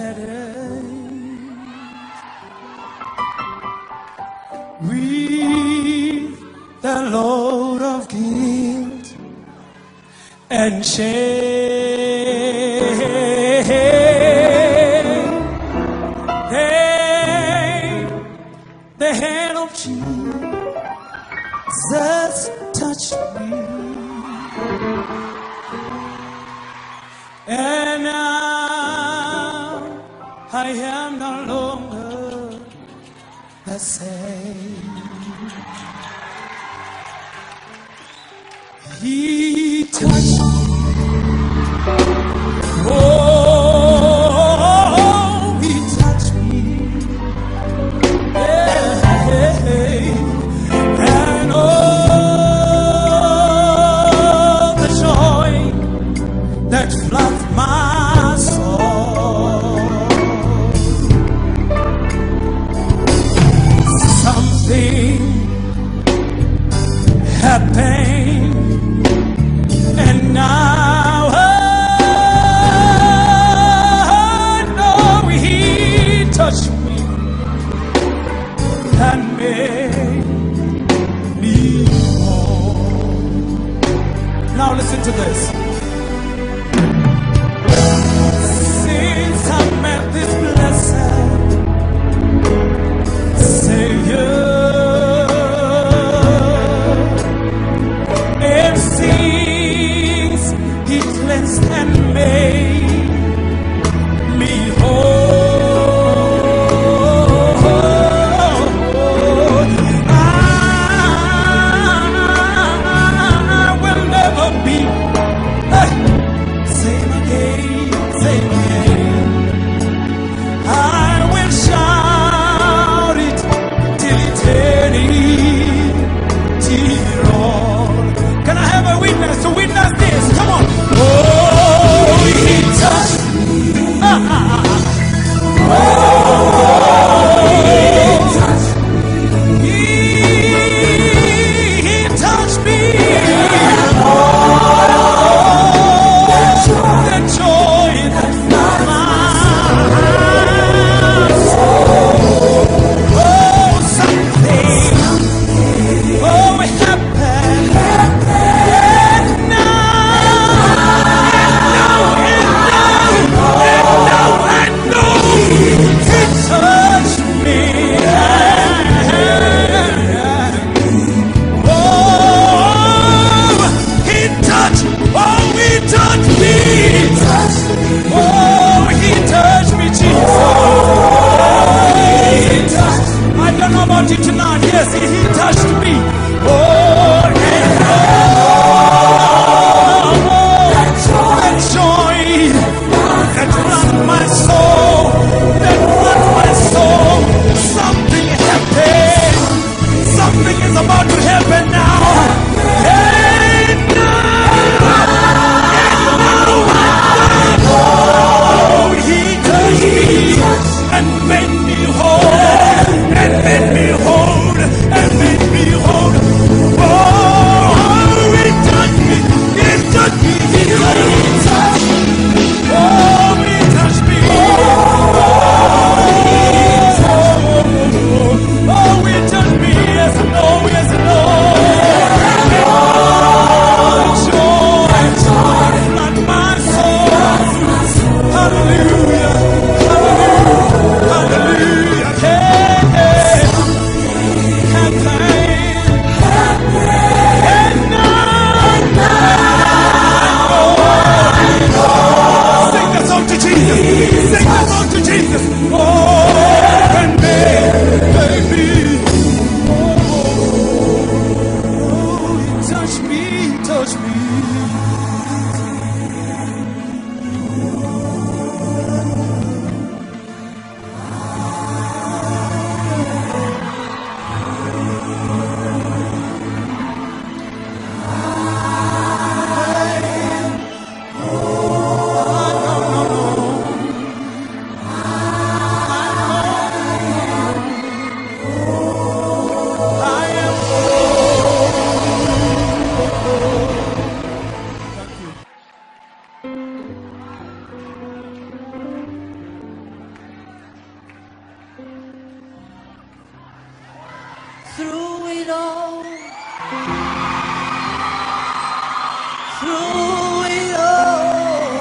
with the Lord of guilt and shame. The hand of Jesus touched me, and now I am no longer the same. He touched me. Oh, he touched me. And oh, the joy that floods my soul. Something happened, and now I know he touched me and made me whole. Now listen to this. Since I met this blessed Savior, and since he cleansed and made me whole, I will never be same again, same again. I will shout it till eternity, Lord. Can I have a witness to witness this? Come on. Oh, he touched me. Oh, he touched me. He touched me. The joy that floods my soul. Oh, something. Oh, it happened. And now I know he touched me. Oh, he touched. Oh, he touched me. Oh, he touched me, Jesus. I don't know about you tonight. Yes, he touched me. Oh, and that joy that runs my soul, that runs my soul. Something happened. Something is about to happen now. And now he touched me and made me whole, and made me whole, and made me whole. Oh, he touched me, he touched me, he touched me. Oh, he touched me. Oh, he touched me. Yes, no, yes, no. Joy, flood my soul. Hallelujah, hallelujah, hallelujah. Hey, hey. Through it all, through it all,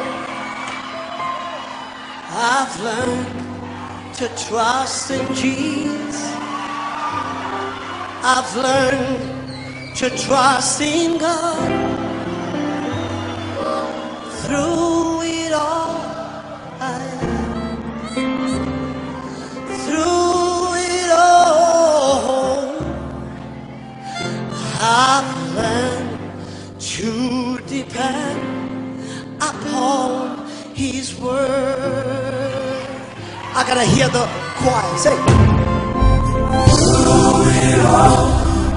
I've learned to trust in Jesus. I've learned to trust in God. Through it all, through it all, I've learned to depend upon His word. I gotta hear the choir say. Through it all,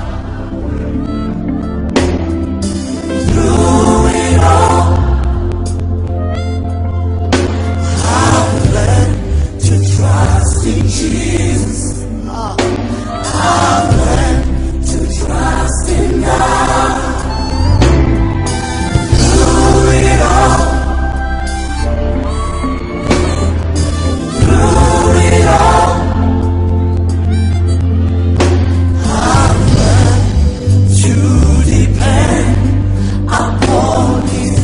through it all, I've learned to trust in Jesus. I've learned to trust in God. Through it all, through it all, I've learned to depend upon His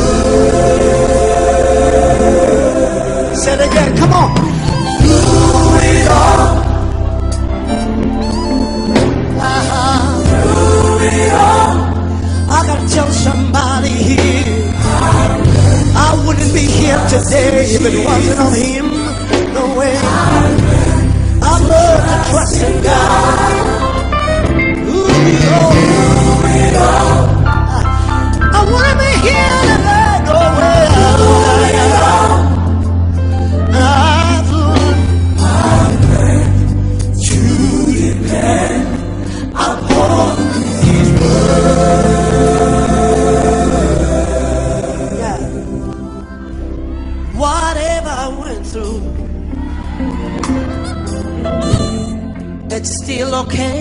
word. Say it again, come on. Through it all, through it all, I gotta tell somebody here, I wouldn't be here today if it wasn't on Him. No way. I've learned to trust in God. Ooh, oh. I wanna be here today. No way. I've learned to depend upon His word. Yeah. Whatever I went through, it's still okay.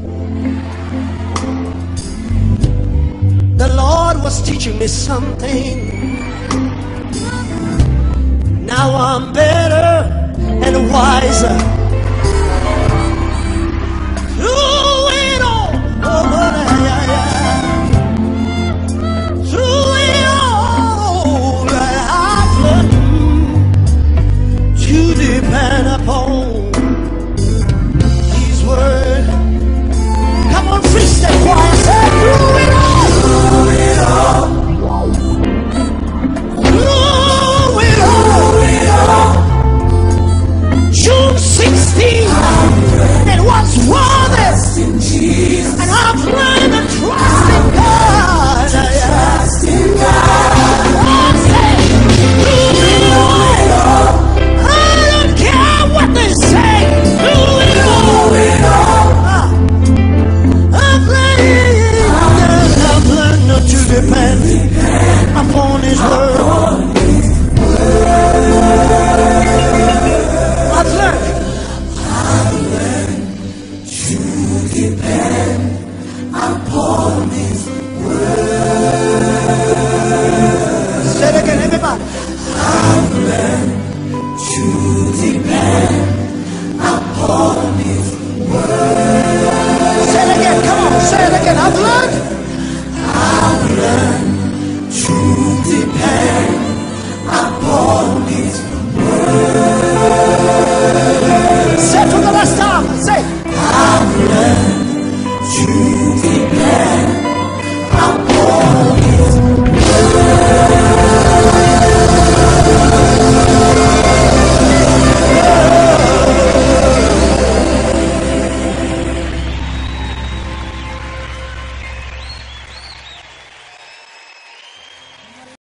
The Lord was teaching me something. Now I'm better and wiser. Through it all, through it all, I've learned to depend upon His word. Come on, preach that choir.